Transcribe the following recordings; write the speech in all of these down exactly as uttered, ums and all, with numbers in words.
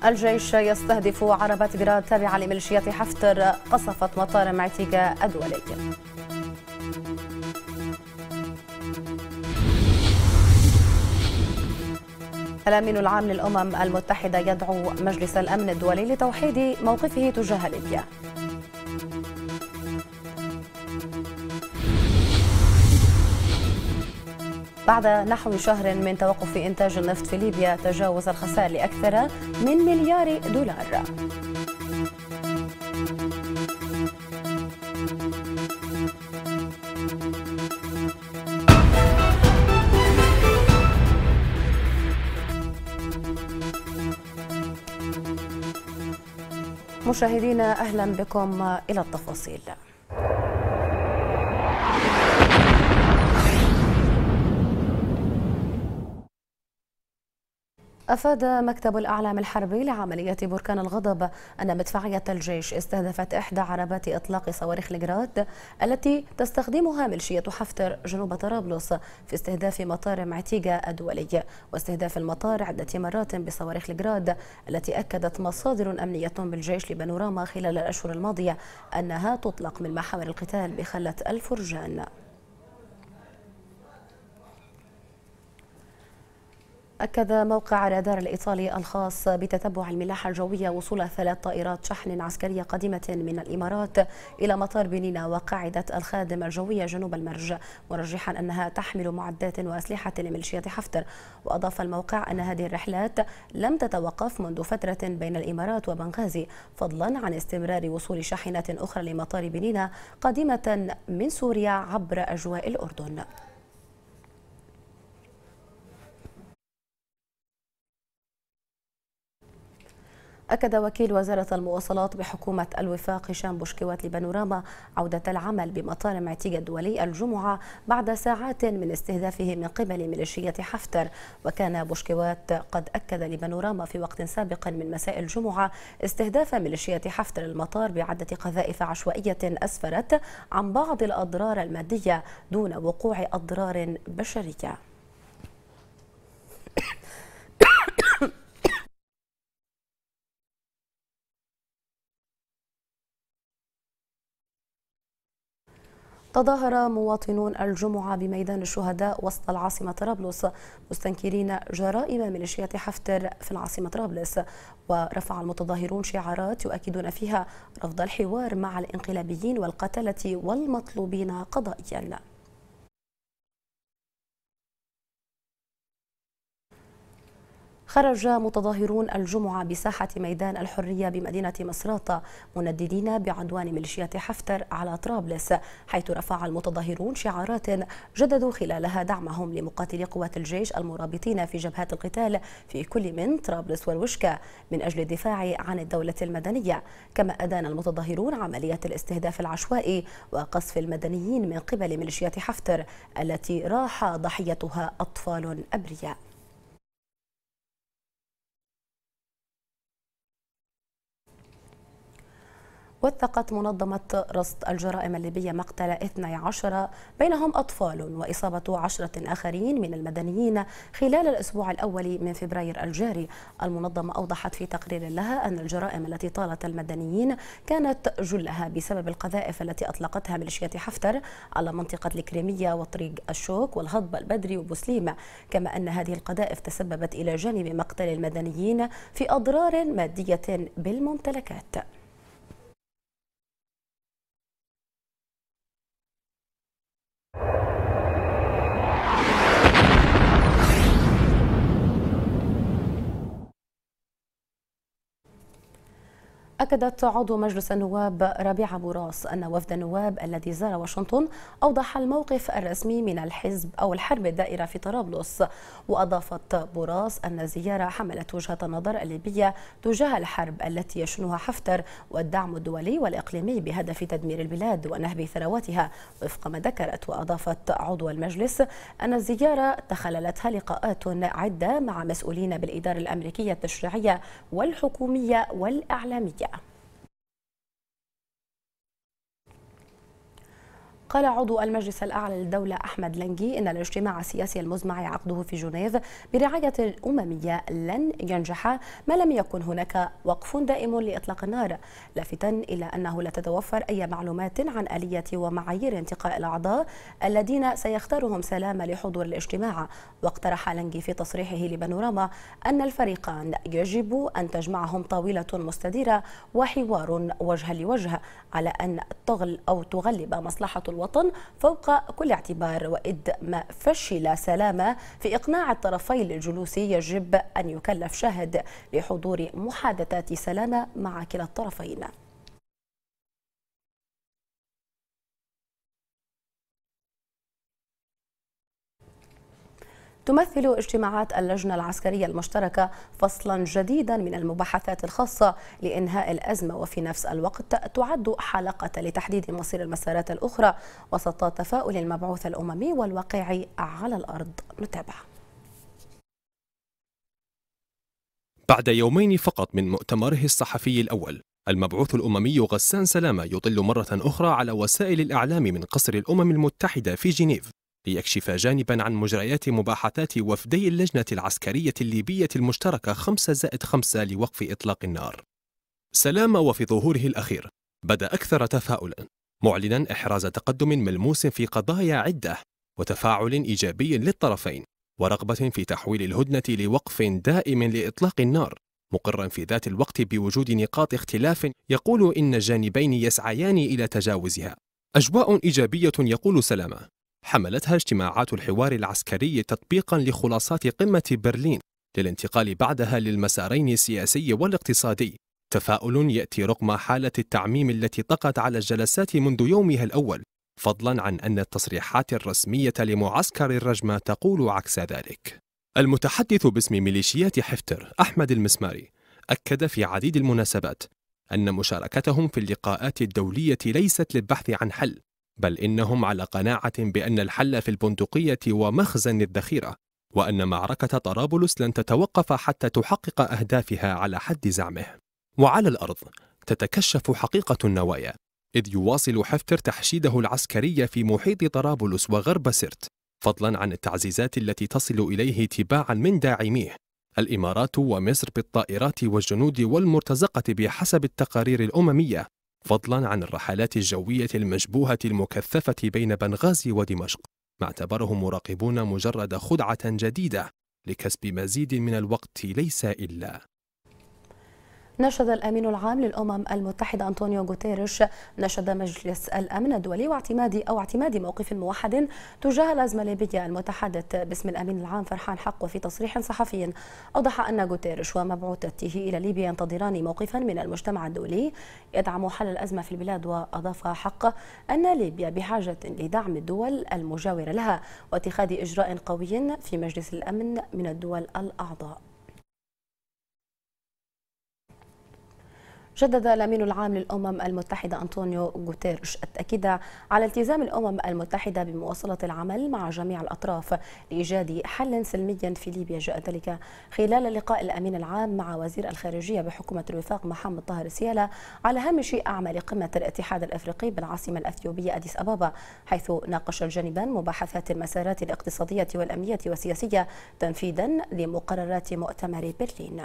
الجيش يستهدف عربات جراد تابعة لميليشيات حفتر قصفت مطار معتيقة الدولي. الأمين العام للأمم المتحدة يدعو مجلس الأمن الدولي لتوحيد موقفه تجاه ليبيا. بعد نحو شهر من توقف إنتاج النفط في ليبيا تجاوز الخسائر لأكثر من مليار دولار. مشاهدينا أهلا بكم إلى التفاصيل. أفاد مكتب الأعلام الحربي لعملية بركان الغضب أن مدفعية الجيش استهدفت إحدى عربات إطلاق صواريخ الجراد التي تستخدمها ميليشية حفتر جنوب طرابلس في استهداف مطار معتيقة الدولي واستهداف المطار عدة مرات بصواريخ الجراد التي أكدت مصادر أمنية بالجيش لبانوراما خلال الأشهر الماضية أنها تطلق من محاور القتال بخلة الفرجان. أكد موقع رادار الإيطالي الخاص بتتبع الملاحة الجوية وصول ثلاث طائرات شحن عسكرية قادمة من الإمارات إلى مطار بنينا وقاعدة الخادم الجوية جنوب المرج، مرجحا أنها تحمل معدات وأسلحة لميليشيات حفتر. وأضاف الموقع أن هذه الرحلات لم تتوقف منذ فترة بين الإمارات وبنغازي، فضلا عن استمرار وصول شاحنات أخرى لمطار بنينا قادمة من سوريا عبر أجواء الأردن. أكد وكيل وزارة المواصلات بحكومة الوفاق هشام بوشكوات لبانوراما عودة العمل بمطار معتيقة الدولي الجمعة بعد ساعات من استهدافه من قبل ميليشيات حفتر. وكان بوشكوات قد أكد لبانوراما في وقت سابق من مساء الجمعة استهداف ميليشيات حفتر المطار بعدة قذائف عشوائية أسفرت عن بعض الأضرار المادية دون وقوع أضرار بشرية. تظاهر مواطنون الجمعة بميدان الشهداء وسط العاصمة طرابلس مستنكرين جرائم ميليشيات حفتر في العاصمة طرابلس. ورفع المتظاهرون شعارات يؤكدون فيها رفض الحوار مع الانقلابيين والقتلة والمطلوبين قضائيا. خرج متظاهرون الجمعة بساحة ميدان الحرية بمدينة مصراتة منددين بعدوان ميليشيات حفتر على طرابلس، حيث رفع المتظاهرون شعارات جددوا خلالها دعمهم لمقاتلي قوات الجيش المرابطين في جبهات القتال في كل من طرابلس والوشكة من أجل الدفاع عن الدولة المدنية. كما أدان المتظاهرون عملية الاستهداف العشوائي وقصف المدنيين من قبل ميليشيات حفتر التي راح ضحيتها أطفال أبرياء. وثقت منظمة رصد الجرائم الليبية مقتل اثني عشر بينهم أطفال وإصابة عشرة آخرين من المدنيين خلال الأسبوع الأول من فبراير الجاري. المنظمة أوضحت في تقرير لها أن الجرائم التي طالت المدنيين كانت جلها بسبب القذائف التي أطلقتها ميليشيات حفتر على منطقة الكريمية وطريق الشوك والهضبة البدري وبوسليم. كما أن هذه القذائف تسببت إلى جانب مقتل المدنيين في أضرار مادية بالممتلكات. أكدت عضو مجلس النواب ربيعة بوراس أن وفد النواب الذي زار واشنطن أوضح الموقف الرسمي من الحزب أو الحرب الدائرة في طرابلس. وأضافت بوراس أن الزيارة حملت وجهة النظر الليبية تجاه الحرب التي يشنها حفتر والدعم الدولي والإقليمي بهدف تدمير البلاد ونهب ثرواتها وفق ما ذكرت. وأضافت عضو المجلس أن الزيارة تخللتها لقاءات عدة مع مسؤولين بالإدارة الأمريكية التشريعية والحكومية والإعلامية. قال عضو المجلس الأعلى للدولة أحمد لنجي إن الاجتماع السياسي المزمع عقده في جنيف برعاية الأممية لن ينجح ما لم يكن هناك وقف دائم لإطلاق النار، لافتا إلى أنه لا تتوفر أي معلومات عن آلية ومعايير انتقاء الأعضاء الذين سيختارهم سلام لحضور الاجتماع. واقترح لنجي في تصريحه لبانوراما أن الفريقان يجب أن تجمعهم طاولة مستديرة وحوار وجها لوجه على أن تغل أو تغلب مصلحة الوطن فوق كل اعتبار، وإذ ما فشل سلامة في إقناع الطرفين للجلوس يجب أن يكلف شاهد لحضور محادثات سلامة مع كلا الطرفين. تمثل اجتماعات اللجنة العسكرية المشتركة فصلا جديدا من المباحثات الخاصة لإنهاء الأزمة، وفي نفس الوقت تعد حلقة لتحديد مصير المسارات الأخرى وسط تفاؤل المبعوث الأممي والواقع على الأرض. نتابع. بعد يومين فقط من مؤتمره الصحفي الأول، المبعوث الأممي غسان سلامة يطل مرة أخرى على وسائل الإعلام من قصر الأمم المتحدة في جنيف ليكشف جانبا عن مجريات مباحثات وفدي اللجنة العسكرية الليبية المشتركة خمسة زائد خمسة لوقف إطلاق النار. سلامة وفي ظهوره الأخير بدأ أكثر تفاؤلا، معلنا إحراز تقدم ملموس في قضايا عدة وتفاعل إيجابي للطرفين ورغبة في تحويل الهدنة لوقف دائم لإطلاق النار، مقرا في ذات الوقت بوجود نقاط اختلاف يقول إن الجانبين يسعيان إلى تجاوزها. أجواء إيجابية يقول سلامة حملتها اجتماعات الحوار العسكري تطبيقا لخلاصات قمة برلين للانتقال بعدها للمسارين السياسي والاقتصادي، تفاؤل يأتي رغم حالة التعميم التي طغت على الجلسات منذ يومها الأول، فضلا عن أن التصريحات الرسمية لمعسكر الرجمة تقول عكس ذلك. المتحدث باسم ميليشيات حفتر أحمد المسماري أكد في عديد المناسبات أن مشاركتهم في اللقاءات الدولية ليست للبحث عن حل، بل إنهم على قناعة بأن الحل في البندقية ومخزن الذخيرة، وأن معركة طرابلس لن تتوقف حتى تحقق أهدافها على حد زعمه. وعلى الأرض تتكشف حقيقة النوايا، إذ يواصل حفتر تحشيده العسكري في محيط طرابلس وغرب سرت، فضلا عن التعزيزات التي تصل إليه تباعا من داعميه الإمارات ومصر بالطائرات والجنود والمرتزقة بحسب التقارير الأممية، فضلا عن الرحلات الجوية المشبوهة المكثفة بين بنغازي ودمشق، ما اعتبره مراقبون مجرد خدعة جديدة لكسب مزيد من الوقت ليس إلا. نشد الأمين العام للأمم المتحدة أنطونيو غوتيريش نشد مجلس الأمن الدولي واعتماد أو اعتماد موقف موحد تجاه الأزمة الليبية. المتحدث باسم الأمين العام فرحان حق وفي تصريح صحفي أوضح أن غوتيريش ومبعوثته إلى ليبيا ينتظران موقفا من المجتمع الدولي يدعم حل الأزمة في البلاد. وأضاف حق أن ليبيا بحاجة لدعم الدول المجاورة لها واتخاذ إجراء قوي في مجلس الأمن من الدول الأعضاء. جدد الأمين العام للأمم المتحدة أنطونيو غوتيريش التأكيد على التزام الأمم المتحدة بمواصلة العمل مع جميع الأطراف لإيجاد حل سلمي في ليبيا. جاء ذلك خلال لقاء الأمين العام مع وزير الخارجية بحكومة الوفاق محمد طاهر سيالة على هامش أعمال قمة الاتحاد الأفريقي بالعاصمة الأثيوبية أديس أبابا، حيث ناقش الجانبان مباحثات المسارات الاقتصادية والأمنية والسياسية تنفيذا لمقررات مؤتمر برلين.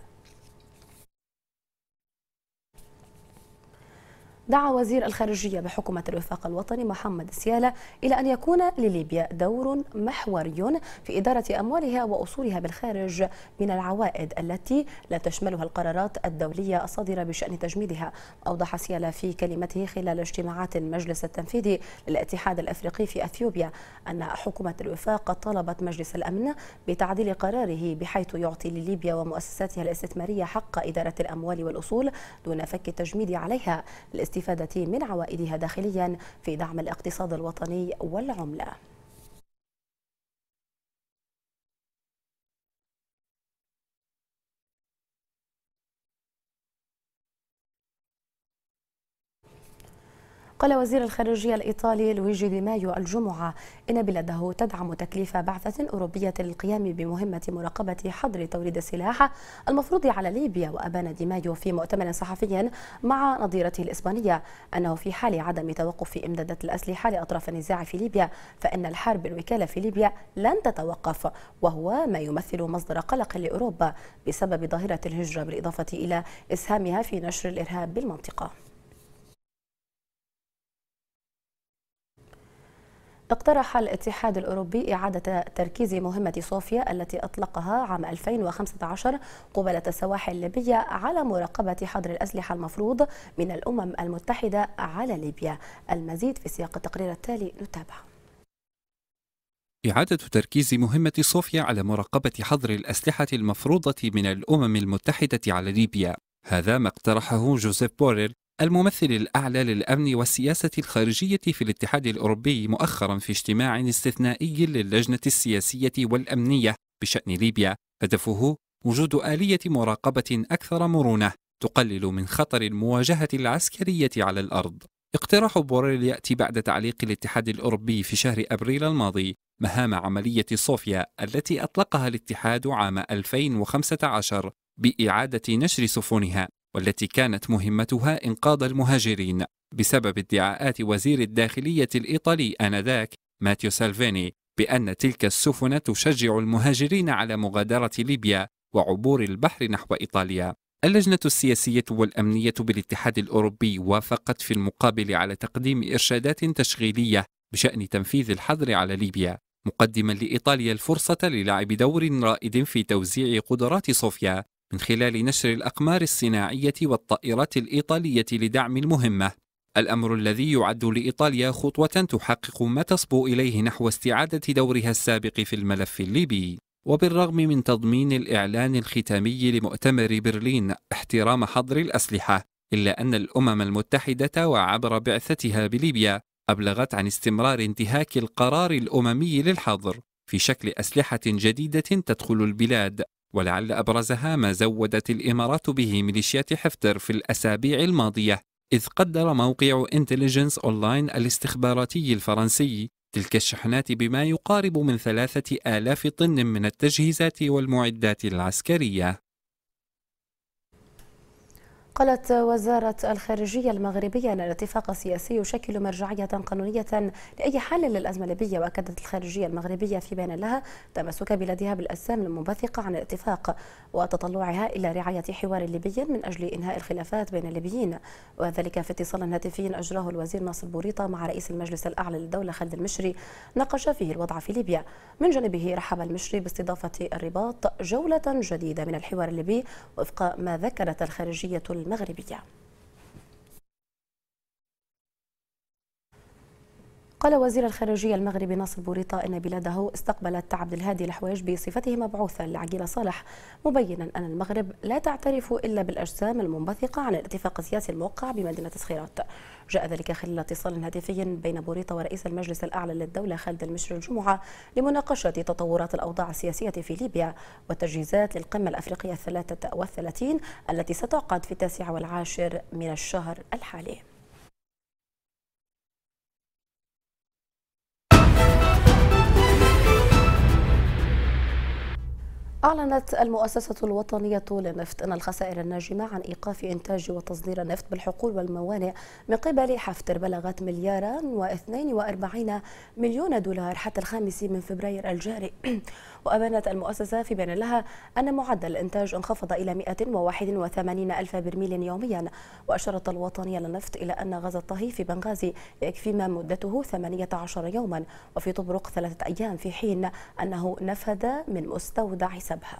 دعا وزير الخارجية بحكومة الوفاق الوطني محمد سيالة إلى أن يكون لليبيا دور محوري في إدارة أموالها وأصولها بالخارج من العوائد التي لا تشملها القرارات الدولية الصادرة بشأن تجميدها. أوضح سيالة في كلمته خلال اجتماعات المجلس التنفيذي للاتحاد الأفريقي في أثيوبيا أن حكومة الوفاق طالبت مجلس الأمن بتعديل قراره بحيث يعطي لليبيا ومؤسساتها الاستثمارية حق إدارة الأموال والأصول دون فك التجميد عليها للاستفادة من عوائدها داخليا في دعم الاقتصاد الوطني والعملة. قال وزير الخارجية الإيطالي لويجي دي مايو الجمعة إن بلاده تدعم تكليف بعثة أوروبية للقيام بمهمة مراقبة حظر توريد السلاح المفروض على ليبيا. وأبان دي مايو في مؤتمر صحفي مع نظيرته الإسبانية أنه في حال عدم توقف إمدادات الأسلحة لأطراف النزاع في ليبيا فإن الحرب الوكالة في ليبيا لن تتوقف، وهو ما يمثل مصدر قلق لأوروبا بسبب ظاهرة الهجرة بالإضافة إلى إسهامها في نشر الإرهاب بالمنطقة. اقترح الاتحاد الأوروبي إعادة تركيز مهمة صوفيا التي أطلقها عام ألفين وخمسة عشر قبالة السواحل الليبية على مراقبة حظر الأسلحة المفروض من الأمم المتحدة على ليبيا. المزيد في سياق التقرير التالي نتابع. إعادة تركيز مهمة صوفيا على مراقبة حظر الأسلحة المفروضة من الأمم المتحدة على ليبيا، هذا ما اقترحه جوزيف بوريل الممثل الأعلى للأمن والسياسة الخارجية في الاتحاد الأوروبي مؤخرا في اجتماع استثنائي للجنة السياسية والأمنية بشأن ليبيا، هدفه وجود آلية مراقبة أكثر مرونة تقلل من خطر المواجهة العسكرية على الأرض. اقتراح بوريل يأتي بعد تعليق الاتحاد الأوروبي في شهر أبريل الماضي مهام عملية صوفيا التي أطلقها الاتحاد عام ألفين وخمسة عشر بإعادة نشر سفنها، والتي كانت مهمتها إنقاذ المهاجرين بسبب ادعاءات وزير الداخلية الإيطالي آنذاك ماتيو سالفيني بأن تلك السفن تشجع المهاجرين على مغادرة ليبيا وعبور البحر نحو إيطاليا. اللجنة السياسية والأمنية بالاتحاد الأوروبي وافقت في المقابل على تقديم إرشادات تشغيلية بشأن تنفيذ الحظر على ليبيا، مقدما لإيطاليا الفرصة للعب دور رائد في توزيع قدرات صوفيا من خلال نشر الأقمار الصناعية والطائرات الإيطالية لدعم المهمة، الأمر الذي يعد لإيطاليا خطوة تحقق ما تصبو إليه نحو استعادة دورها السابق في الملف الليبي. وبالرغم من تضمين الإعلان الختامي لمؤتمر برلين احترام حظر الأسلحة، إلا أن الأمم المتحدة وعبر بعثتها بليبيا أبلغت عن استمرار انتهاك القرار الأممي للحظر في شكل أسلحة جديدة تدخل البلاد، ولعل أبرزها ما زودت الإمارات به ميليشيات حفتر في الأسابيع الماضية، إذ قدر موقع انتليجنس أونلاين الاستخباراتي الفرنسي تلك الشحنات بما يقارب من ثلاثة آلاف طن من التجهيزات والمعدات العسكرية. قالت وزارة الخارجية المغربية أن الاتفاق السياسي يشكل مرجعية قانونية لأي حل للأزمة الليبية. وأكدت الخارجية المغربية في بيان لها تمسك بلادها بالأجسام المنبثقة عن الاتفاق وتطلعها إلى رعاية حوار ليبي من أجل إنهاء الخلافات بين الليبيين، وذلك في اتصال هاتفي أجراه الوزير ناصر بوريطة مع رئيس المجلس الأعلى للدولة خالد المشري ناقش فيه الوضع في ليبيا. من جانبه رحب المشري باستضافة الرباط جولة جديدة من الحوار الليبي وفق ما ذكرت الخارجية المغربية. قال وزير الخارجية المغربي ناصر بوريطة إن بلاده استقبلت عبد الهادي الحويج بصفته مبعوثا لعقيل صالح، مبينا أن المغرب لا تعترف إلا بالأجسام المنبثقة عن الاتفاق السياسي الموقع بمدينة صخيرات. جاء ذلك خلال اتصال هاتفي بين بوريطة ورئيس المجلس الأعلى للدولة خالد المشري الجمعة لمناقشة تطورات الأوضاع السياسية في ليبيا والتجهيزات للقمة الأفريقية الثلاثة والثلاثين التي ستعقد في التاسع والعاشر من الشهر الحالي. أعلنت المؤسسة الوطنية للنفط أن الخسائر الناجمة عن إيقاف إنتاج وتصدير النفط بالحقول والموانئ من قبل حفتر بلغت مليارا واثنين وأربعين مليون دولار حتى الخامس من فبراير الجاري. وأبانت المؤسسة في بيان لها أن معدل الإنتاج انخفض إلى مئة وواحد وثمانين ألف برميل يوميا. وأشارت الوطنية للنفط إلى أن غاز الطهي في بنغازي يكفي ما مدته ثمانية عشر يوما وفي طبرق ثلاثة أيام، في حين أنه نفذ من مستودع سبها.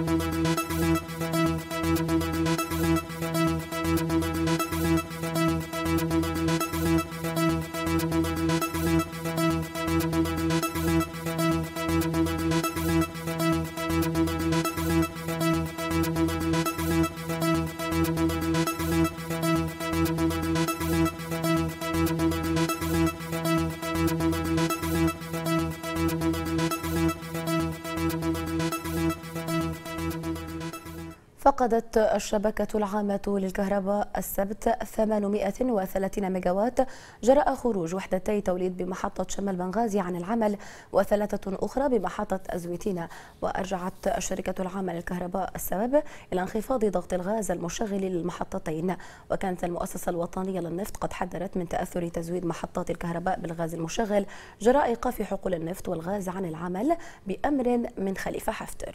فقدت الشبكة العامة للكهرباء السبت ثمانمائة وثلاثين ميجاوات جراء خروج وحدتي توليد بمحطة شمال بنغازي عن العمل وثلاثة أخرى بمحطة أزويتينا. وأرجعت الشركة العامة للكهرباء السبب إلى انخفاض ضغط الغاز المشغل للمحطتين. وكانت المؤسسة الوطنية للنفط قد حذرت من تأثر تزويد محطات الكهرباء بالغاز المشغل جراء إيقاف حقول النفط والغاز عن العمل بأمر من خليفة حفتر.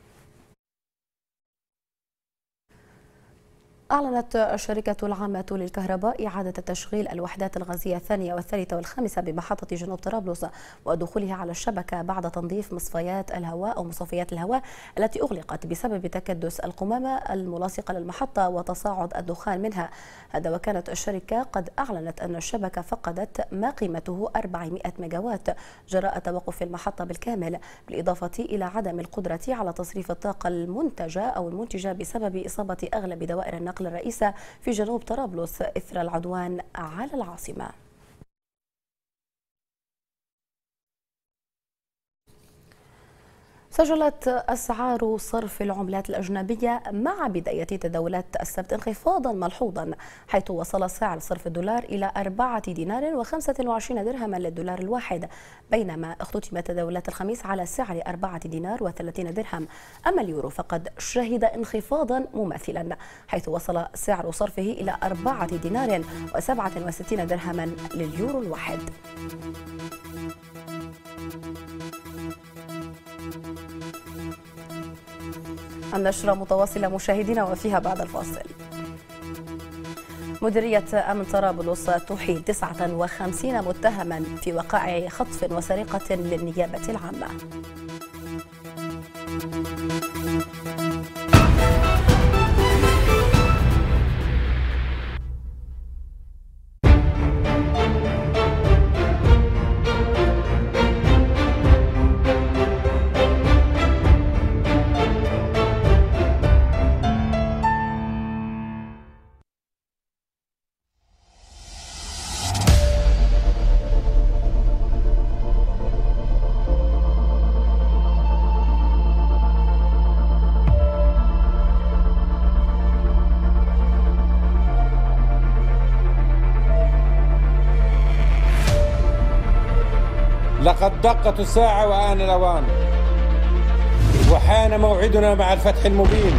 أعلنت الشركة العامة للكهرباء إعادة تشغيل الوحدات الغازية الثانية والثالثة والخامسة بمحطة جنوب طرابلس ودخولها على الشبكة بعد تنظيف مصفيات الهواء أو مصفيات الهواء التي أغلقت بسبب تكدس القمامة الملاصقة للمحطة وتصاعد الدخان منها. هذا وكانت الشركة قد أعلنت أن الشبكة فقدت ما قيمته أربعمائة ميجاوات جراء توقف المحطة بالكامل، بالإضافة إلى عدم القدرة على تصريف الطاقة المنتجة أو المنتجة بسبب إصابة أغلب دوائر النقل الرئيسة في جنوب طرابلس إثر العدوان على العاصمة. سجلت أسعار صرف العملات الأجنبية مع بداية تداولات السبت انخفاضا ملحوظا، حيث وصل سعر صرف الدولار إلى أربعة دينار وخمسة وعشرين درهما للدولار الواحد، بينما اختتمت تداولات الخميس على سعر أربعة دينار وثلاثين درهم. أما اليورو فقد شهد انخفاضا مماثلا، حيث وصل سعر صرفه إلى أربعة دينار وسبعة وستين درهما لليورو الواحد. النشرة متواصلة مشاهدينا وفيها بعد الفاصل. مديرية أمن طرابلس تحيل تسعة وخمسين متهما في وقائع خطف وسرقة للنيابة العامة. لقد دقت الساعة وآن الأوان، وحان موعدنا مع الفتح المبين.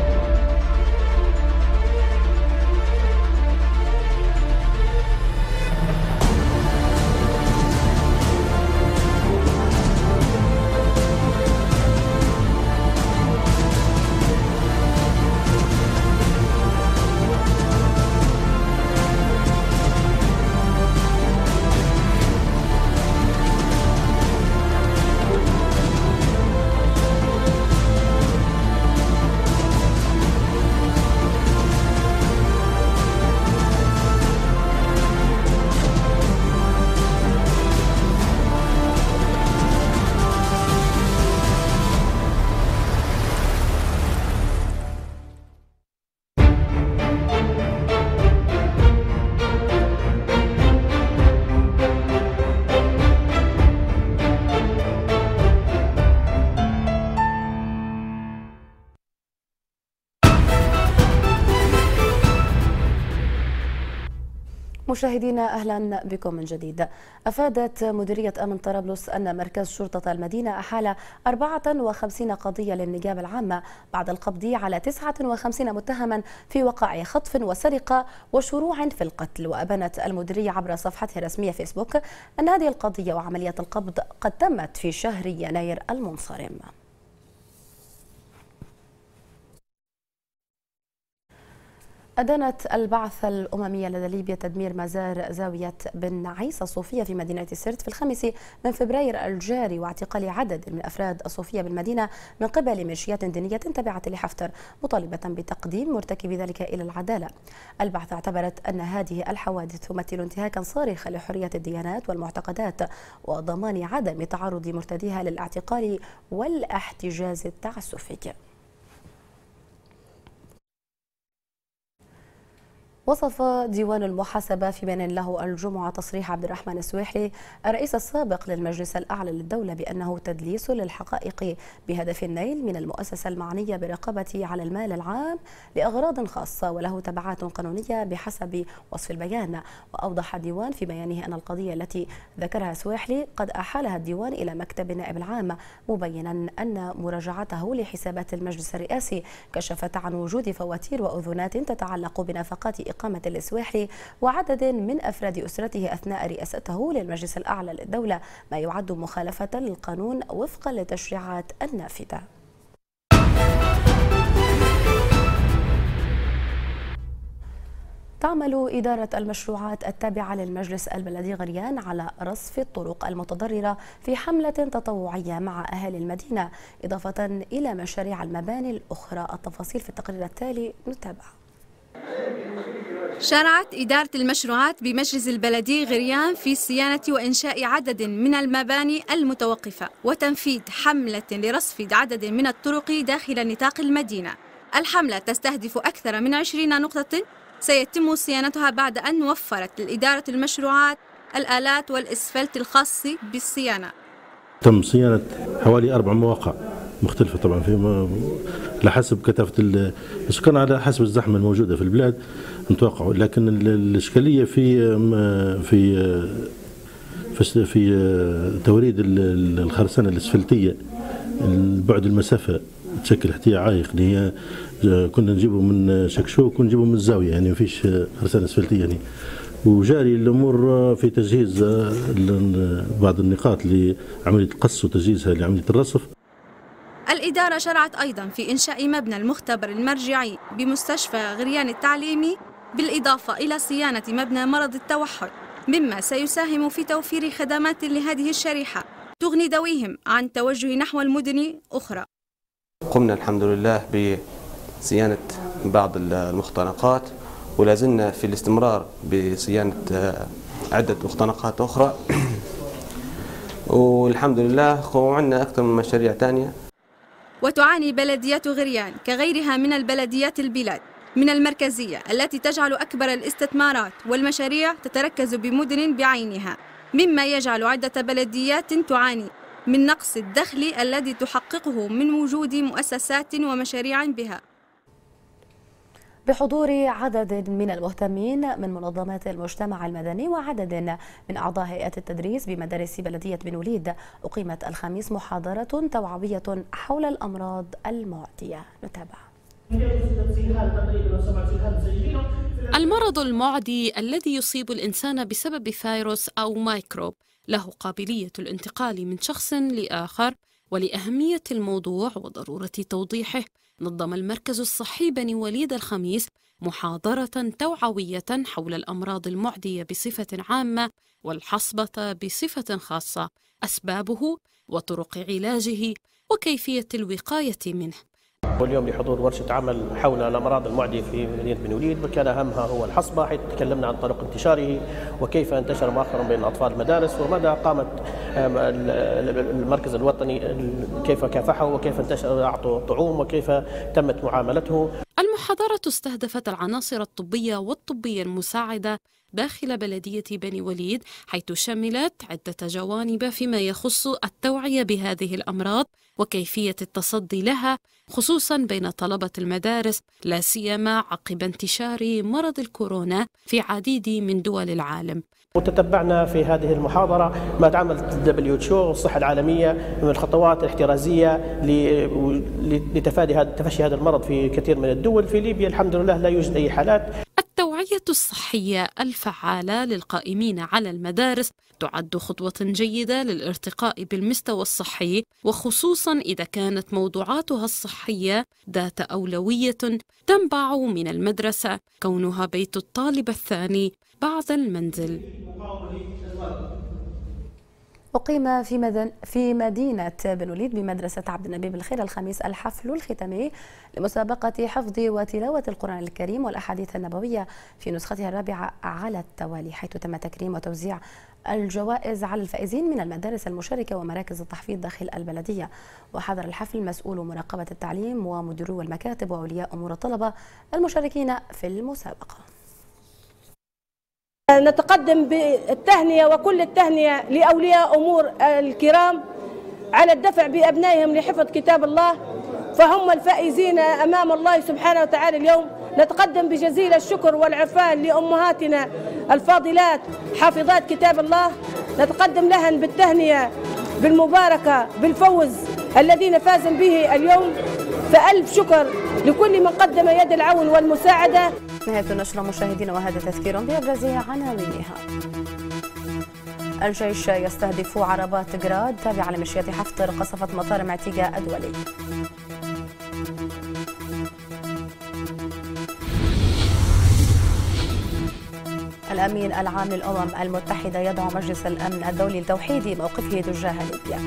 مشاهدينا أهلا بكم من جديد. أفادت مديرية أمن طرابلس أن مركز شرطة المدينة أحال أربعة وخمسين قضية للنيابة العامة بعد القبض على تسعة وخمسين متهما في وقائع خطف وسرقة وشروع في القتل. وأبانت المديرية عبر صفحتها الرسمية فيسبوك أن هذه القضية وعمليات القبض قد تمت في شهر يناير المنصرم. أدانت البعثة الأممية لدى ليبيا تدمير مزار زاوية بن عيسى الصوفية في مدينة سرت في الخامس من فبراير الجاري، واعتقال عدد من أفراد الصوفية بالمدينة من قبل ميليشيات دينية تابعة لحفتر، مطالبة بتقديم مرتكبي ذلك إلى العدالة. البعثة اعتبرت أن هذه الحوادث تمثل انتهاكا صارخا لحرية الديانات والمعتقدات وضمان عدم تعرض مرتديها للاعتقال والاحتجاز التعسفي. وصف ديوان المحاسبة في بيان له الجمعة تصريح عبد الرحمن السويحلي الرئيس السابق للمجلس الأعلى للدولة بأنه تدليس للحقائق بهدف النيل من المؤسسة المعنية برقابة على المال العام لأغراض خاصة وله تبعات قانونية بحسب وصف البيان. وأوضح الديوان في بيانه أن القضية التي ذكرها سويحلي قد أحالها الديوان إلى مكتب النائب العام، مبينا أن مراجعته لحسابات المجلس الرئاسي كشفت عن وجود فواتير وأذونات تتعلق بنفقات إقامة السويحلي وعدد من أفراد أسرته أثناء رئاسته للمجلس الأعلى للدولة، ما يعد مخالفة للقانون وفقا للتشريعات النافذة. تعمل إدارة المشروعات التابعة للمجلس البلدي غريان على رصف الطرق المتضررة في حملة تطوعية مع أهالي المدينة، إضافة إلى مشاريع المباني الأخرى. التفاصيل في التقرير التالي نتابع. شرعت إدارة المشروعات بمجلس البلدي غريان في صيانة وإنشاء عدد من المباني المتوقفة وتنفيذ حملة لرصف عدد من الطرق داخل نطاق المدينة. الحملة تستهدف أكثر من عشرين نقطة سيتم صيانتها بعد أن وفرت لإدارة المشروعات الآلات والإسفلت الخاص بالصيانة. تم صيانة حوالي أربع مواقع مختلفة طبعا في لحسب كثافة السكان على حسب الزحمة الموجودة في البلاد نتوقع، لكن الإشكالية في في في, في توريد الخرسانة الأسفلتية، البعد المسافة تشكل احتياج عائق اللي هي كنا نجيبه من شكشوك ونجيبه من الزاوية، يعني ما فيش خرسانة أسفلتية يعني. وجاري الأمور في تجهيز بعض النقاط لعملية القص وتجهيزها لعملية الرصف. الإدارة شرعت أيضا في إنشاء مبنى المختبر المرجعي بمستشفى غريان التعليمي، بالإضافة إلى صيانة مبنى مرض التوحد، مما سيساهم في توفير خدمات لهذه الشريحة تغني ذويهم عن توجه نحو المدن أخرى. قمنا الحمد لله بصيانة بعض المختنقات ولازلنا في الاستمرار بصيانة عدة مختنقات أخرى والحمد لله وعندنا أكثر من مشاريع ثانية. وتعاني بلديات غريان كغيرها من البلديات البلاد من المركزية التي تجعل أكبر الاستثمارات والمشاريع تتركز بمدن بعينها، مما يجعل عدة بلديات تعاني من نقص الدخل الذي تحققه من وجود مؤسسات ومشاريع بها. بحضور عدد من المهتمين من منظمات المجتمع المدني وعدد من أعضاء هيئة التدريس بمدارس بلدية بن وليد، أقيمت الخميس محاضرة توعوية حول الأمراض المعدية. نتابع. المرض المعدي الذي يصيب الإنسان بسبب فيروس أو ميكروب له قابلية الانتقال من شخص لآخر، ولأهمية الموضوع وضرورة توضيحه نظم المركز الصحي بني وليد الخميس محاضرة توعوية حول الأمراض المعدية بصفة عامة والحصبة بصفة خاصة، أسبابه وطرق علاجه وكيفية الوقاية منه. واليوم بحضور ورشة عمل حول الأمراض المعدية في مدينة بن وليد، وكان أهمها هو الحصبة، حيث تكلمنا عن طرق انتشاره وكيف انتشر مؤخرا بين أطفال المدارس، ومدى قامت المركز الوطني كيف كافحه وكيف انتشر أعطوا طعوم وكيف تمت معاملته. المحاضرة استهدفت العناصر الطبية والطبية المساعدة داخل بلدية بني وليد، حيث شملت عدة جوانب فيما يخص التوعية بهذه الأمراض وكيفية التصدي لها، خصوصا بين طلبة المدارس، لا سيما عقب انتشار مرض الكورونا في عديد من دول العالم. وتتبعنا في هذه المحاضرة ما تعملت الدبليو اتش او والصحة العالمية من الخطوات الاحترازية لتفادي هذا تفشي هذا المرض في كثير من الدول. في ليبيا الحمد لله لا يوجد أي حالات. التوعية الرعاية الصحية الفعالة للقائمين على المدارس تعد خطوة جيدة للارتقاء بالمستوى الصحي، وخصوصا إذا كانت موضوعاتها الصحية ذات أولوية تنبع من المدرسة، كونها بيت الطالب الثاني بعد المنزل. أقيم في مدن في مدينة بن وليد بمدرسة عبد النبي بالخير الخميس الحفل الختامي لمسابقة حفظ وتلاوة القرآن الكريم والأحاديث النبوية في نسختها الرابعة على التوالي، حيث تم تكريم وتوزيع الجوائز على الفائزين من المدارس المشاركة ومراكز التحفيظ داخل البلدية. وحضر الحفل مسؤول مراقبة التعليم ومديرو المكاتب وأولياء أمور الطلبة المشاركين في المسابقة. نتقدم بالتهنئة وكل التهنئة لأولياء أمور الكرام على الدفع بأبنائهم لحفظ كتاب الله، فهم الفائزين أمام الله سبحانه وتعالى اليوم. نتقدم بجزيل الشكر والعرفان لأمهاتنا الفاضلات حافظات كتاب الله، نتقدم لهن بالتهنئة بالمباركة بالفوز الذين فاز به اليوم، فألف شكر لكل من قدم يد العون والمساعدة. نهاية النشرة مشاهدينا، وهذا تذكير بأبرز عناوينها. الجيش يستهدف عربات جراد تابعة لميليشيات حفتر قصفت مطار معتيقة الدولي. الأمين العام للأمم المتحدة يدعو مجلس الأمن الدولي لتوحيد موقفه تجاه ليبيا.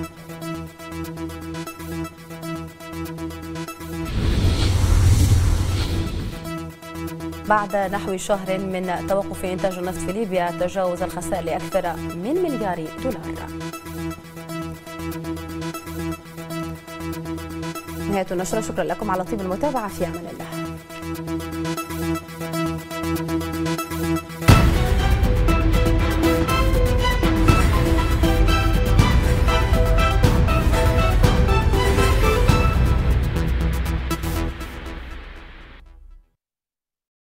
بعد نحو شهر من توقف إنتاج النفط في ليبيا، تجاوز الخسائر لأكثر من مليار دولار. نهاية النشرة، شكرا لكم على طيب المتابعة، في أمان الله.